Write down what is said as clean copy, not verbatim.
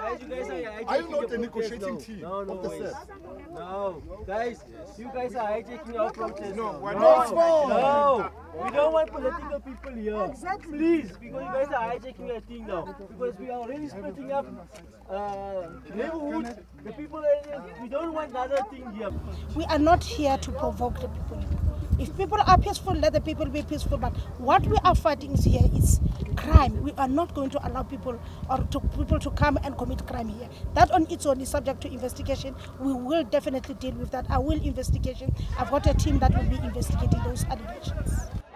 Guys, you guys are Are you not a negotiating team no, of the set? No, guys, you guys are hijacking our protest. No, we're not. No, we don't want political people here. Exactly. Please, because you guys are hijacking our thing now. Because we are already splitting up neighborhoods. The people, we don't want another thing here. We are not here to provoke the people. If people are peaceful, let the people be peaceful. But what we are fighting here is crime. We are not going to allow people to come and commit crime here. That on its own is subject to investigation. We will definitely deal with that. I will investigation. I've got a team that will be investigating those allegations.